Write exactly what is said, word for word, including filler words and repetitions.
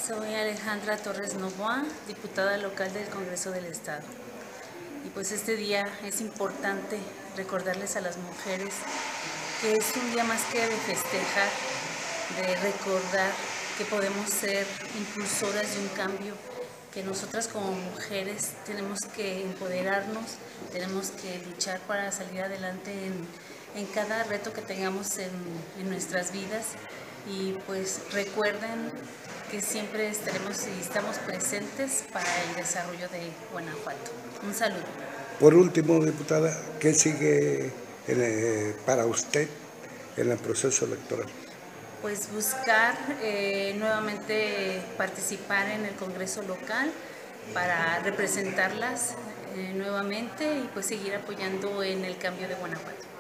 Soy Alejandra Torres Novoa, diputada local del Congreso del Estado. Y pues este día es importante recordarles a las mujeres que es un día más que de festejar, de recordar que podemos ser impulsoras de un cambio, que nosotras como mujeres tenemos que empoderarnos, tenemos que luchar para salir adelante en, en cada reto que tengamos en, en nuestras vidas. Y pues recuerden que siempre estaremos y estamos presentes para el desarrollo de Guanajuato. Un saludo. Por último, diputada, ¿qué sigue en, eh, para usted en el proceso electoral? Pues buscar eh, nuevamente participar en el Congreso local para representarlas eh, nuevamente y pues seguir apoyando en el cambio de Guanajuato.